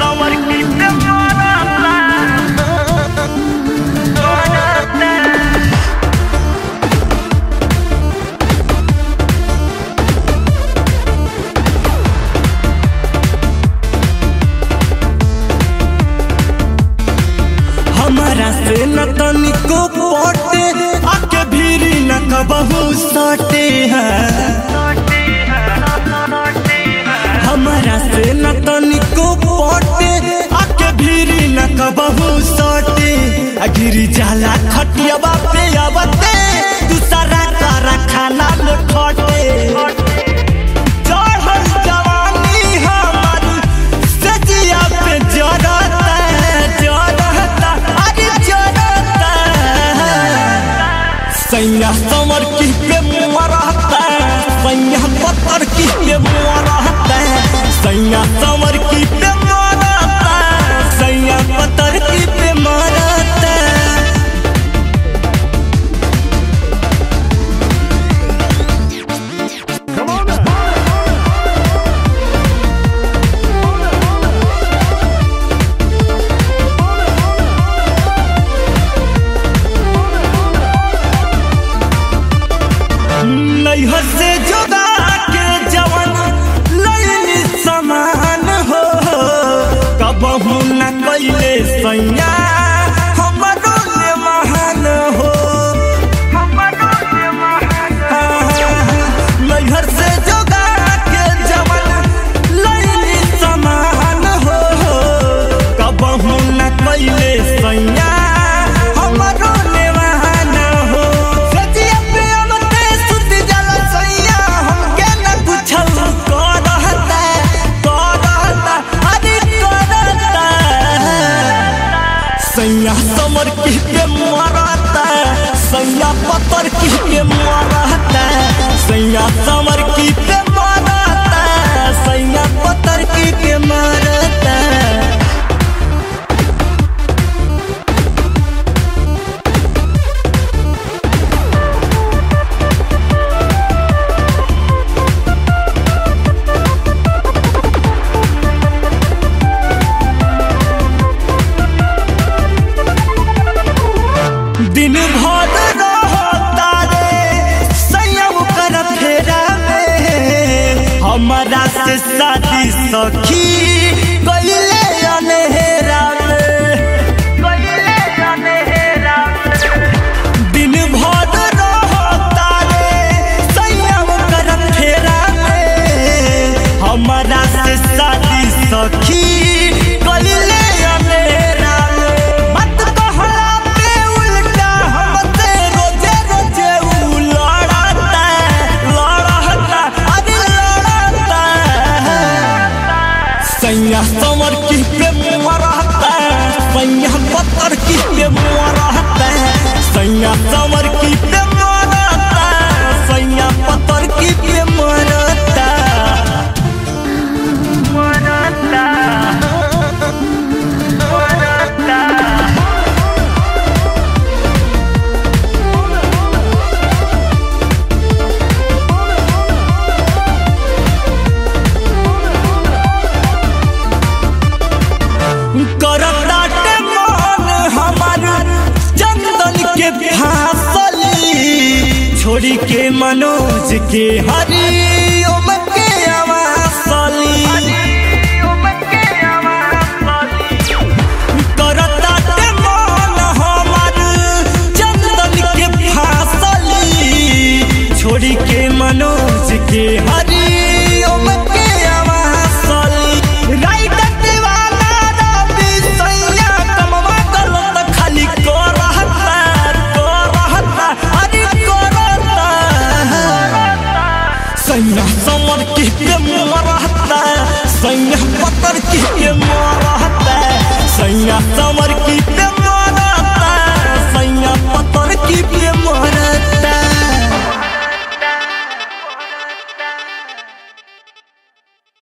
समर की हमारा से न तनिको पटे आके भीरी न कबहू सटे हैं। हमारा से न तनिको पटे आके भीरी न कबहू सटे गिरी जाला खटिया पे आवते दूसरा तारा खाना में खटे सैया समर की पे मरता सैया पत्थर की पे मरता सैया समर की पे मरता सैया पत्थर की पे मरता। नैहर से जोड़ा के जवन लैनी समान हो कबहू न कैले सैया हमरो ले महान हो। नैहर से जोड़ा के जवन लैनी समान हो कबहू न कैले सैया हमरो ले महान हो। सैया समर की पे मरता सैया पत्थर की पे मरता सैया समर की पे मरता सैया पत्थर की पे मरता। दिन भर रहता रे संयम कर फेरा में हमारा से शादी सखी कइले अनहेरा में दिन भर रहता रे संयम कर फेरा में हमारा से शादी सखी कइले अनहेरा में। मत कहला पे उल्टा हमसे रोजे रोजे लड़ता अरे लड़ता सैया समर की पे मरता सैया पत्थर की पे मरता सैया समर की पे मरता सैया पत्थर की पे मरता। करताटे मन हमार चंदन के फांसली छोड़ी के मनोज के हर